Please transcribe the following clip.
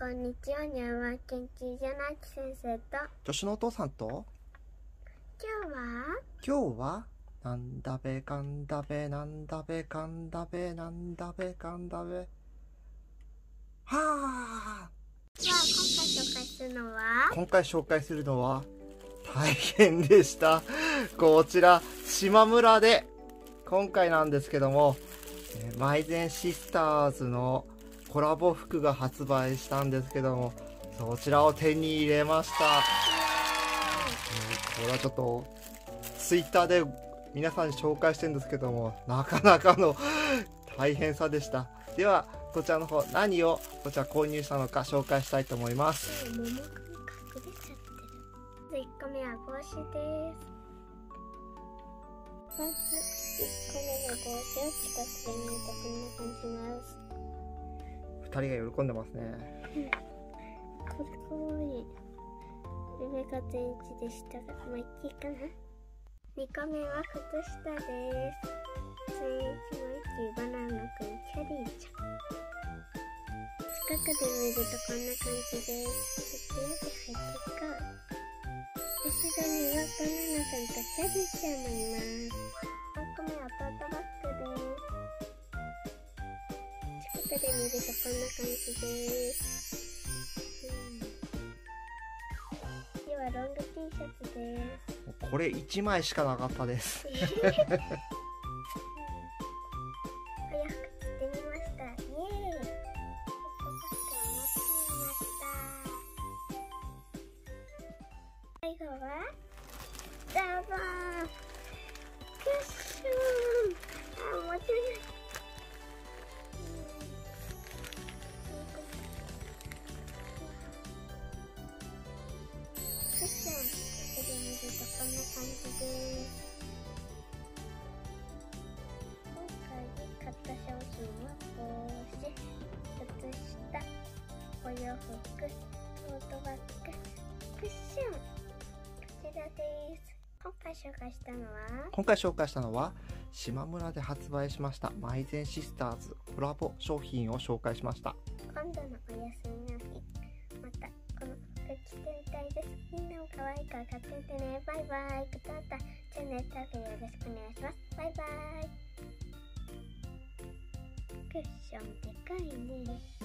こんにちは。にゃんわ研究所のあき先生と、 助手のお父さんと、今日はなんだべかんだべなんだべかんだべなんだべかんだべはあ。今回紹介するのは大変でした。こちら島村で今回なんですけども、マイゼンシスターズのコラボ服が発売したんですけども、そちらを手に入れました。これはちょっとツイッターで皆さんに紹介してるんですけども、なかなかの大変さでした。ではこちらの方、何をこちら購入したのか紹介したいと思います。 桃が隠れちゃってる。1個目は帽子です。まず1個目の帽子を近くで見るとこんな感じます。 2人が喜んでますね。 これかわいい。上が全一でしたが、まあいいかな。2個目は靴下です。全一のバナナくん、キャリーちゃん。近くで見るとこんな感じです。こっちまで入っていこう。後ろにはバナナさんとキャリーちゃんもいます。3個目はトートバッグです。近くで見るとこんな感じです。次はロング T シャツです。 これ1枚しかなかったです。 早く着てみました。イエーイ。最後はダバーンクッション。持てない。クッションここで見るとこんな感じです。今回買った商品は帽子、靴下、お洋服、トートバッグ、クッション、こちらです。今回紹介したのは島村で発売しましたマイゼンシスターズコラボ商品を紹介しました。 今度のお休みの日、またこの服着てみたいです。みんなも可愛いから買ってみてね。バイバイ。グッドボタン、チャンネル登録よろしくお願いします。バイバイ。クッションでかいね。